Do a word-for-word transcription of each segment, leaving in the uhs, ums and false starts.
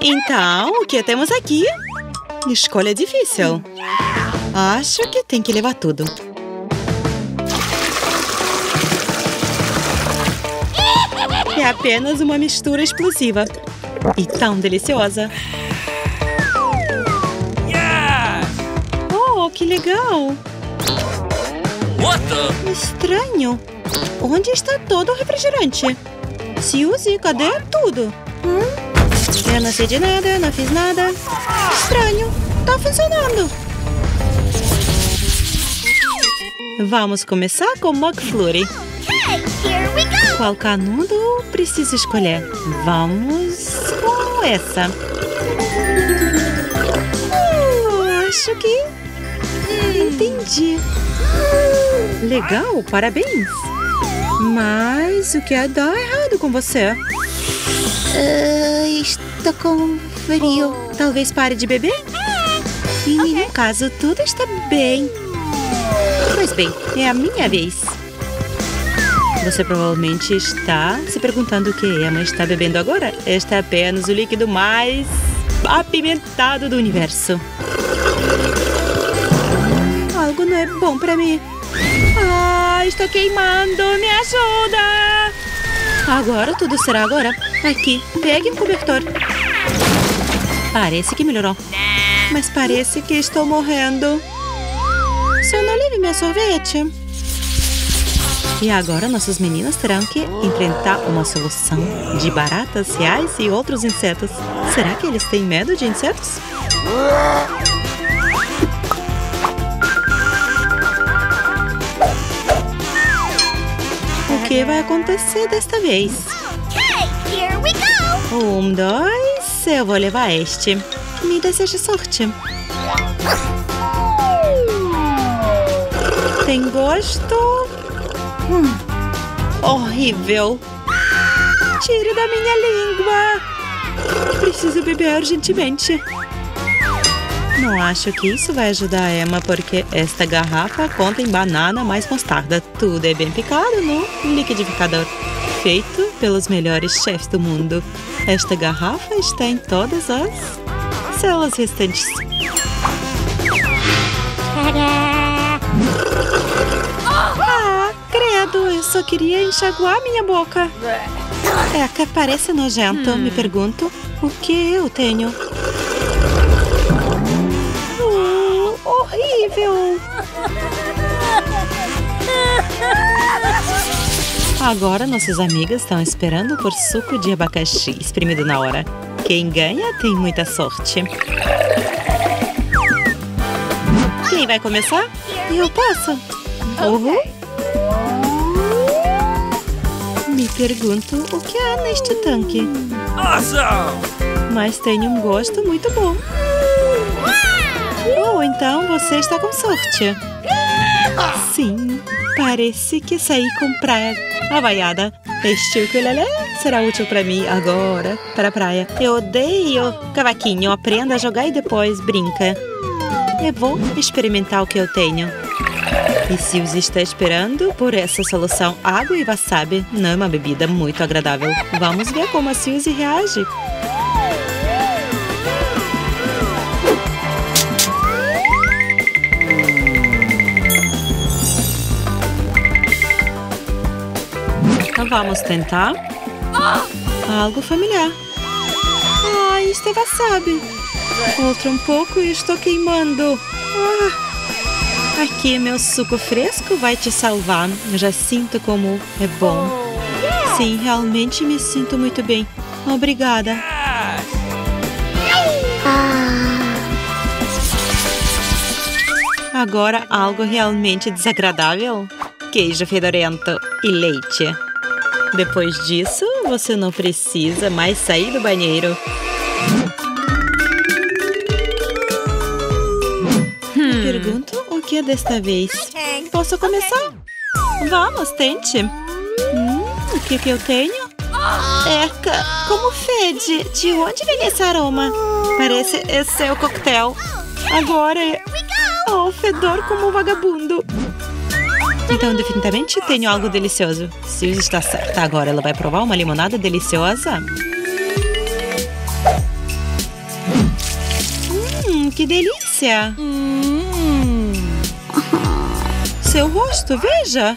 Então, o que temos aqui? Escolha difícil. Acho que tem que levar tudo. É apenas uma mistura explosiva. E tão deliciosa. Oh, que legal! Estranho. Onde está todo o refrigerante? Suzy, cadê tudo? Hum? Eu não sei de nada, não fiz nada. Estranho. Tá funcionando. Vamos começar com o McFlurry. Qual canudo preciso escolher? Vamos com essa. Oh, acho que... Entendi. Legal, parabéns. Mas o que é dar errado com você? Uh, estou com frio. Talvez pare de beber? Em nenhum caso, tudo está bem. Pois bem, é a minha vez. Você provavelmente está se perguntando o que Emma está bebendo agora. Este é apenas o líquido mais apimentado do universo. Algo não é bom para mim. Ah, estou queimando. Me ajuda. Agora tudo será agora. Aqui, pegue um cobertor. Parece que melhorou. Mas parece que estou morrendo. Só não leve meu sorvete. E agora nossas meninas terão que enfrentar uma solução de baratas, reais e outros insetos. Será que eles têm medo de insetos? O que vai acontecer desta vez? Um, dois, eu vou levar este. Me deseja sorte. Tem gosto... Hum, horrível. Tire da minha língua. Preciso beber urgentemente. Não acho que isso vai ajudar a Emma, porque esta garrafa contém banana mais mostarda. Tudo é bem picado no liquidificador. Feito pelos melhores chefes do mundo. Esta garrafa está em todas as células restantes. Ah, credo, eu só queria enxaguar minha boca. É, que parece nojento. Hum. Me pergunto, o que eu tenho? Uh, horrível! Agora nossas amigas estão esperando por suco de abacaxi espremido na hora. Quem ganha tem muita sorte. Quem vai começar? Eu posso. Uhum. Me pergunto o que há neste tanque. Awesome! Mas tem um gosto muito bom. Oh, então você está com sorte. Sim, parece que saí com praia havaiada. Este ukulele será útil para mim agora, para a praia. Eu odeio cavaquinho. Aprenda a jogar e depois brinca. Eu vou experimentar o que eu tenho. E Suzy está esperando por essa solução água e wasabi. Não é uma bebida muito agradável. Vamos ver como a Suzy reage. Vamos tentar algo familiar. Ah, isto é wasabi. Outro um pouco e estou queimando. Ah, aqui meu suco fresco vai te salvar. Eu já sinto como é bom. Sim, realmente me sinto muito bem. Obrigada. Agora algo realmente desagradável. Queijo fedorento e leite. Depois disso, você não precisa mais sair do banheiro. Hum. Pergunto o que é desta vez. Posso começar? Vamos, tente. Hum, o que que eu tenho? Eca, como fede. De onde vem esse aroma? Parece esse é o coquetel. Agora é... Oh, fedor como um vagabundo. Então, definitivamente, tenho algo delicioso. Suzy está certa. Agora ela vai provar uma limonada deliciosa. que delícia! Hum. Seu rosto, veja!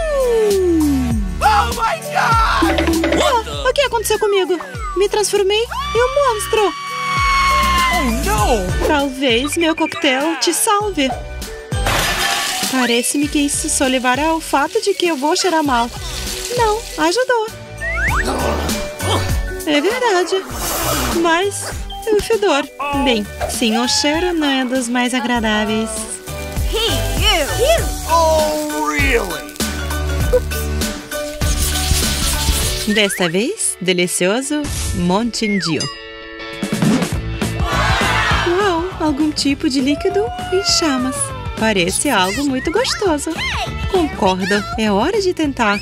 Oh my God! Ah, o que aconteceu comigo? Me transformei em um monstro! Oh não! Talvez meu coquetel te salve. Parece-me que isso só levará ao fato de que eu vou cheirar mal. Não, ajudou. É verdade. Mas o fedor. Bem, sim, o cheiro não é dos mais agradáveis. Oh, really? Desta vez, delicioso Mountain Dew. Uau, algum tipo de líquido em chamas. Parece algo muito gostoso. Concordo, é hora de tentar.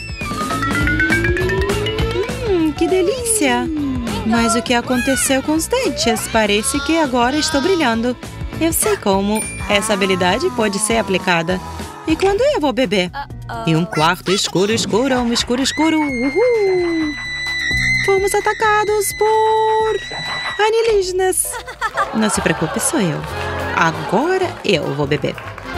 Hum, que delícia! Mas o que aconteceu com os dentes? Parece que agora estou brilhando. Eu sei como essa habilidade pode ser aplicada. E quando eu vou beber? Em um quarto escuro, escuro, um escuro, escuro. Uhul! Fomos atacados por alienígenas. Não se preocupe, sou eu. Agora eu vou beber.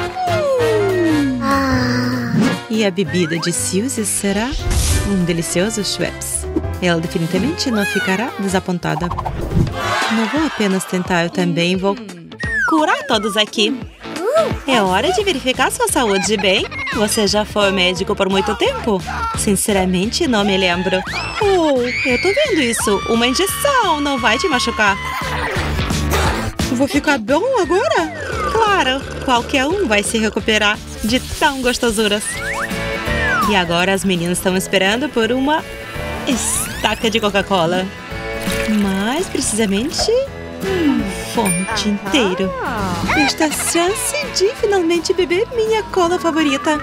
E a bebida de Suzy será um delicioso Schweppes. Ela definitivamente não ficará desapontada. Não vou apenas tentar, eu também vou curar todos aqui. É hora de verificar sua saúde, bem? Você já foi médico por muito tempo? Sinceramente, não me lembro. Oh, eu tô vendo isso. Uma injeção não vai te machucar. Vou ficar bom agora? Claro, qualquer um vai se recuperar de tão gostosuras. E agora as meninas estão esperando por uma estaca de Coca-Cola. Mais precisamente, uma fonte inteira. Esta chance de finalmente beber minha cola favorita.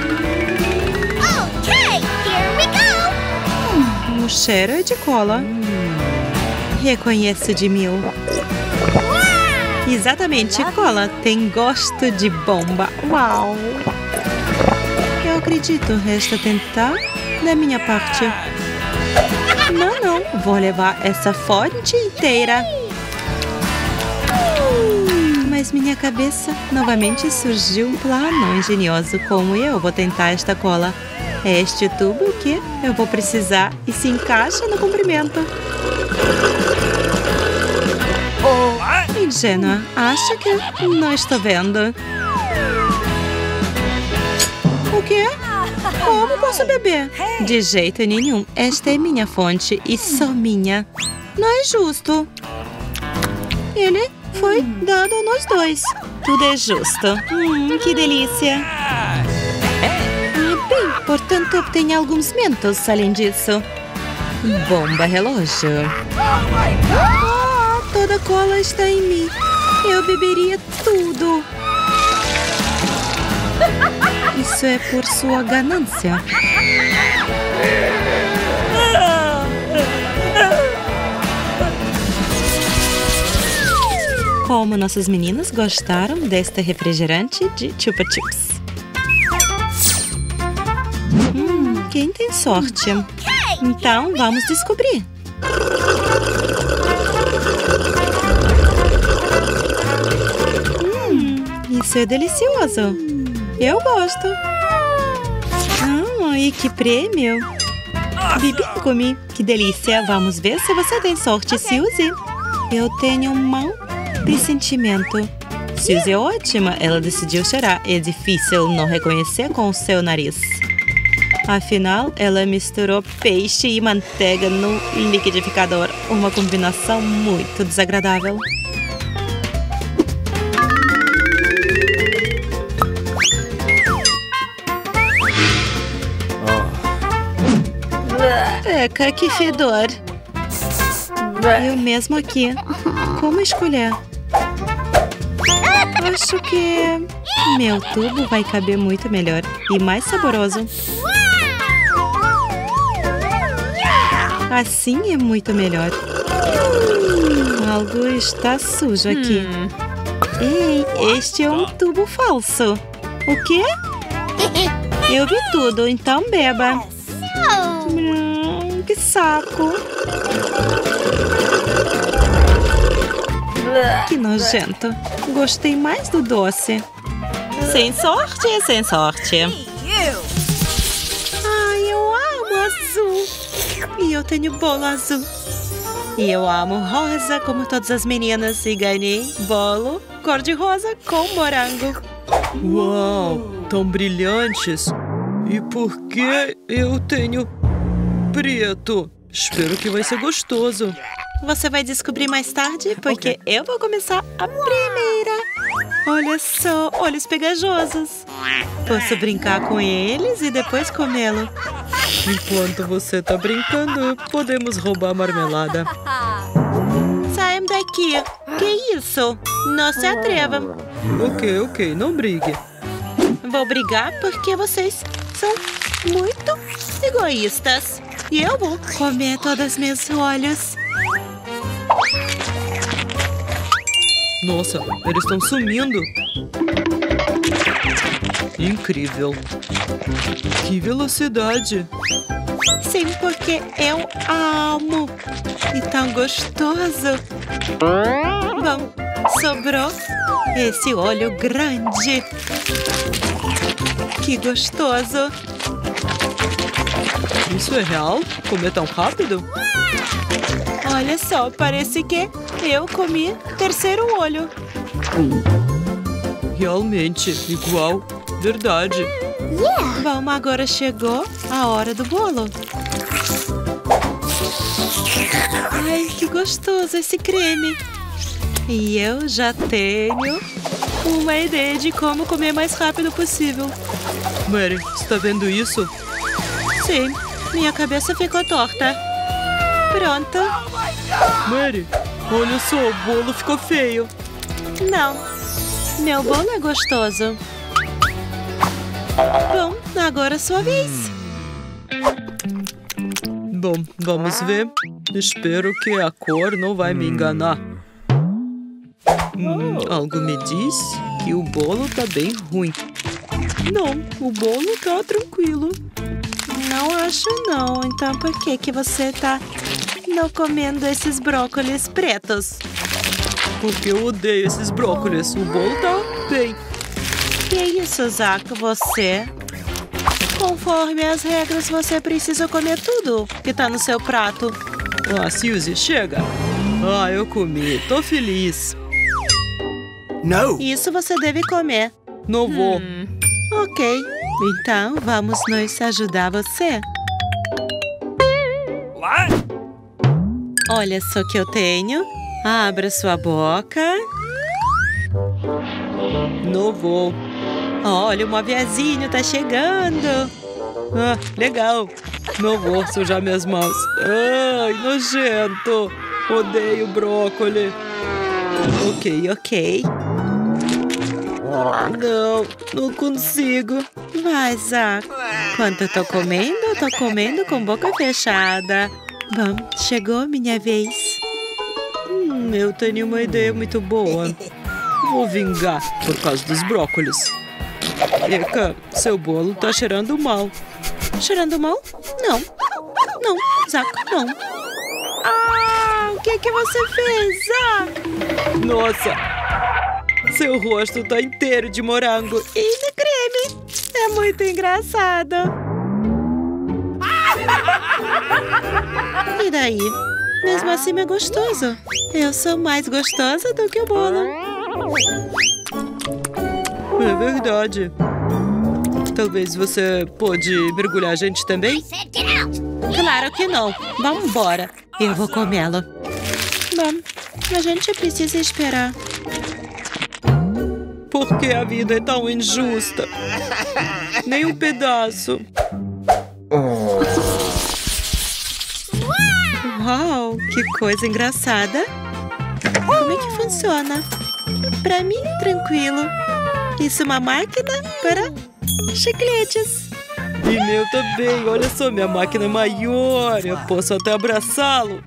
Okay, here we go. Hum, o cheiro é de cola. Reconheço de mil. Exatamente, cola tem gosto de bomba. Uau! Eu acredito, resta tentar da minha parte. Não, não, vou levar essa fonte inteira. Mas minha cabeça novamente surgiu um plano engenhoso. Como eu vou tentar esta cola? É este tubo que eu vou precisar e se encaixa no comprimento. Ingênua, acho que não estou vendo. O quê? Como posso beber? De jeito nenhum. Esta é minha fonte e só minha. Não é justo. Ele foi dado a nós dois. Tudo é justo. Hum, que delícia. Ah, bem, portanto, obtenho alguns mentos além disso. Bomba relógio. Ah, toda a cola está em mim. Eu beberia tudo. Isso é por sua ganância. Como nossas meninas gostaram desta refrigerante de Chupa Chups. Hum, quem tem sorte? Então, vamos descobrir. Hum, isso é delicioso. Eu gosto. Ah, e que prêmio. Bibingo-me. Que delícia. Vamos ver se você tem sorte, Suzy. Eu tenho um mau pressentimento. Suzy é ótima. Ela decidiu cheirar. É difícil não reconhecer com o seu nariz. Afinal, ela misturou peixe e manteiga no liquidificador. Uma combinação muito desagradável. Eca, que fedor. Eu mesmo aqui. Como escolher? Acho que meu tubo vai caber muito melhor e mais saboroso. Assim é muito melhor. Algo está sujo aqui. Ei, este é um tubo falso. O quê? Eu vi tudo, então beba. Hum, que saco. Que nojento. Gostei mais do doce. Sem sorte, sem sorte. Ai, eu amo azul. E eu tenho bolo azul. E eu amo rosa, como todas as meninas. E ganhei bolo cor-de-rosa com morango. Uau, tão brilhantes. E por que eu tenho preto? Espero que vai ser gostoso. Você vai descobrir mais tarde, porque okay. Eu vou começar a primeira. Olha só, olhos pegajosos. Posso brincar com eles e depois comê-lo. Enquanto você tá brincando, podemos roubar a marmelada. Saiam daqui. Que isso? Não se atreva. Ok, ok, não brigue. Vou brigar porque vocês são muito egoístas. E eu vou comer todos os meus olhos. Nossa, eles estão sumindo. Incrível. Que velocidade. Sim, porque eu amo. E tão gostoso. Bom, sobrou esse olho grande. Que gostoso. Isso é real? Comer tão rápido? Olha só, parece que eu comi terceiro olho. Realmente, igual. Verdade. Yeah. Bom, agora chegou a hora do bolo. Ai, que gostoso esse creme. E eu já tenho uma ideia de como comer mais rápido possível. Mary, está vendo isso? Sim, minha cabeça ficou torta. Pronto. Mary, olha só, o bolo ficou feio. Não, meu bolo é gostoso. Bom, agora é sua vez. Bom, vamos ver. Espero que a cor não vai me enganar. Hum, algo me diz que o bolo tá bem ruim. Não, o bolo tá tranquilo. Não acho não. Então por que que você tá não comendo esses brócolis pretos? Porque eu odeio esses brócolis. O bolo tá bem. Que isso, Zack? Você... Conforme as regras, você precisa comer tudo que tá no seu prato. Ah, Suzy, chega. Ah, eu comi. Tô feliz. Não. Isso você deve comer. Não vou. Hum. Ok. Então, vamos nos ajudar você. What? Olha só que eu tenho. Abra sua boca. Não vou. Olha, o aviãozinho tá chegando. Ah, legal. Não vou sujar minhas mãos. Ai, nojento. Odeio brócolis. Ok, ok. Não, não consigo. Vai, Zack. Enquanto eu tô comendo, eu tô comendo com boca fechada. Bom, chegou minha vez. Hum, eu tenho uma ideia muito boa. Vou vingar por causa dos brócolis. Eka, seu bolo tá cheirando mal. Cheirando mal? Não. Não, Zack, não. Ah, o que que você fez, Zack? Nossa, seu rosto tá inteiro de morango e de creme. É muito engraçado. E daí? Mesmo assim é gostoso. Eu sou mais gostosa do que o bolo. É verdade. Talvez você pode mergulhar a gente também? Claro que não. Vamos embora. Eu vou comê-lo. Bom, a gente precisa esperar. Por que a vida é tão injusta? Nem um pedaço. Uau, que coisa engraçada. Como é que funciona? Pra mim, tranquilo. Isso é uma máquina para chicletes. E meu também. Olha só, minha máquina é maior. Eu posso até abraçá-lo.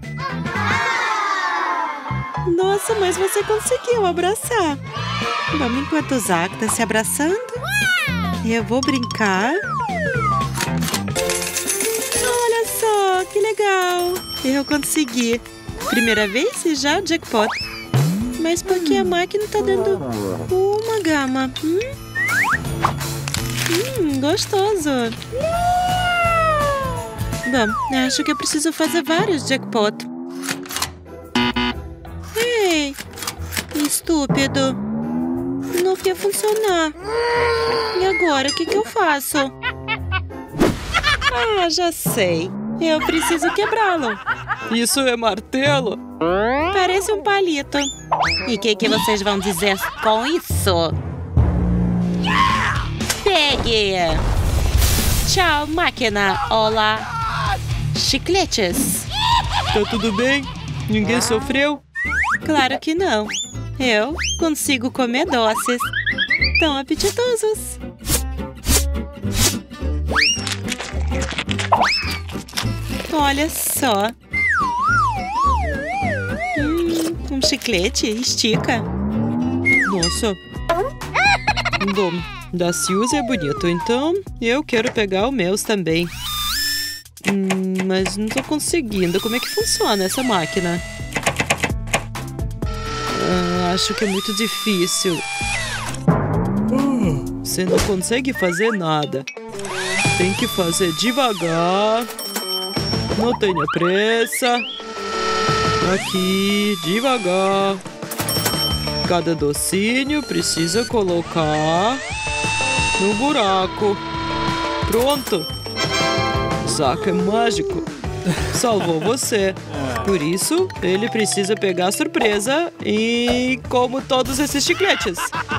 Nossa, mas você conseguiu abraçar. Vamos, enquanto o Zack tá se abraçando, eu vou brincar. Olha só, que legal. Eu consegui. Primeira vez e já o jackpot. Mas por que a máquina tá dando uma gama? Hum? Hum, gostoso. Bom, acho que eu preciso fazer vários jackpot. Ei, estúpido. Não ia funcionar. E agora, o que que eu faço? Ah, já sei. Eu preciso quebrá-lo. Isso é martelo? Parece um palito. E o que que vocês vão dizer com isso? Pegue! Tchau, máquina. Olá. Chicletes. Tá tudo bem? Ninguém sofreu? Claro que não. Eu consigo comer doces. Tão apetitosos. Olha só. Hum, um chiclete estica. Nossa. Bom, da Suzy é bonito, então eu quero pegar o meus também. Hum, mas não tô conseguindo. Como é que funciona essa máquina? Ah, acho que é muito difícil. Você não consegue fazer nada. Tem que fazer devagar. Não tenha pressa. Aqui, devagar. Cada docinho precisa colocar no buraco. Pronto. Zack é mágico. Salvou você. Por isso, ele precisa pegar a surpresa e como todos esses chicletes.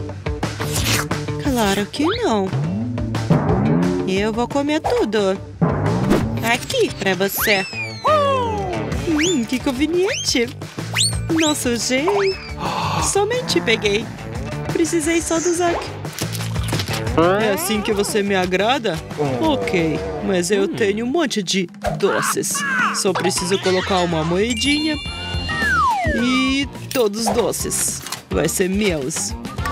Claro que não. Eu vou comer tudo. Aqui, pra você. Hum, que conveniente. Não sujei. Somente peguei. Precisei só do Zack. É assim que você me agrada? Ok, mas eu tenho um monte de doces. Só preciso colocar uma moedinha. E todos doces. Vai ser meus.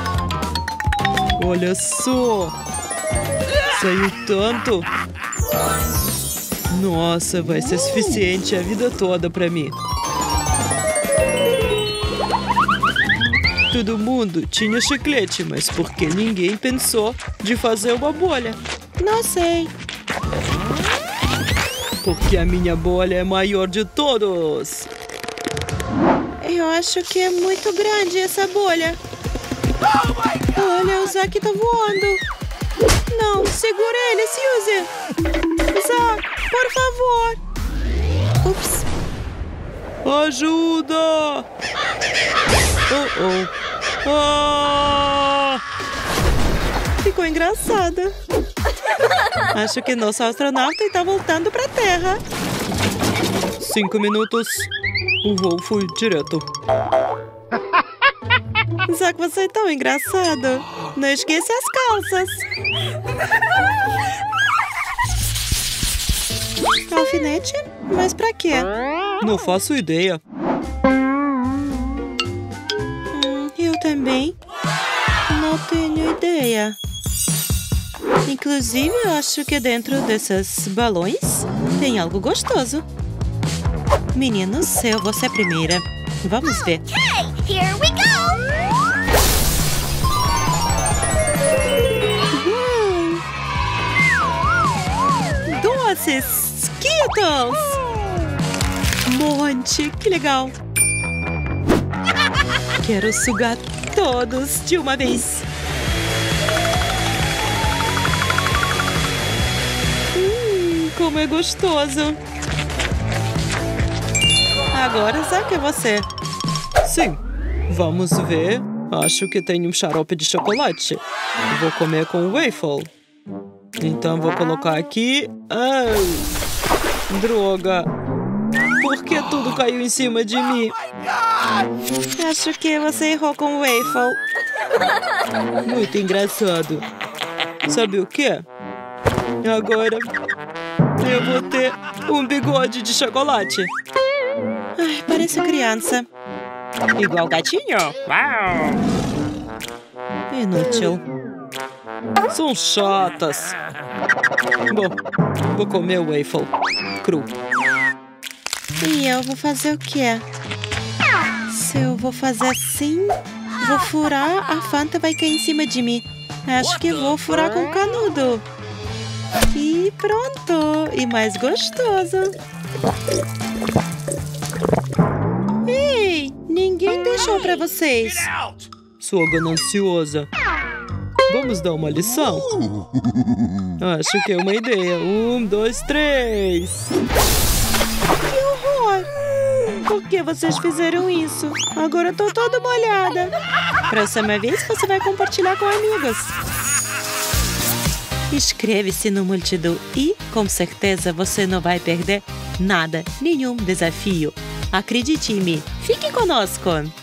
Olha só. Saiu tanto. Nossa, vai ser suficiente a vida toda pra mim. Todo mundo tinha chiclete, mas por que ninguém pensou de fazer uma bolha? Não sei. Porque a minha bolha é maior de todos. Eu acho que é muito grande essa bolha. Olha, o Zack tá voando. Não, segura ele, Suzy. Zack, por favor. Ups. Ajuda! Oh, oh. Ah! Ficou engraçada. Acho que nosso astronauta está voltando para a Terra. Cinco minutos. O voo foi direto. Zack, você é tão engraçado. Não esqueça as calças. Alfinete? Mas pra quê? Não faço ideia. Hum, eu também não tenho ideia. Inclusive, eu acho que dentro desses balões tem algo gostoso. Meninos, eu vou ser a primeira. Vamos ver. Okay, here we go! Hum. Doces! Skittles! Monte! Que legal! Quero sugar todos de uma vez. Hum, como é gostoso! Agora, Zack, é você. Sim. Vamos ver. Acho que tem um xarope de chocolate. Vou comer com waffle. Então, vou colocar aqui. Ai, droga. Por que tudo caiu em cima de mim? Acho que você errou com o waffle. Muito engraçado. Sabe o quê? Agora eu vou ter um bigode de chocolate. Ai, parece criança. Igual gatinho. Uau. Inútil. São chatas. Bom, vou comer o waffle cru. E eu vou fazer o quê? Se eu vou fazer assim. Vou furar, a Fanta vai cair em cima de mim. Acho que vou furar com canudo. E pronto. E mais gostoso. Ei, ninguém deixou pra vocês. Sua gananciosa. Vamos dar uma lição? Acho que é uma ideia. Um, dois, três. Que horror! Por que vocês fizeram isso? Agora eu tô toda molhada. Próxima vez você vai compartilhar com amigos. Inscreve-se no Multidão e, com certeza, você não vai perder nada, nenhum desafio. Acredite em mim. Fique conosco!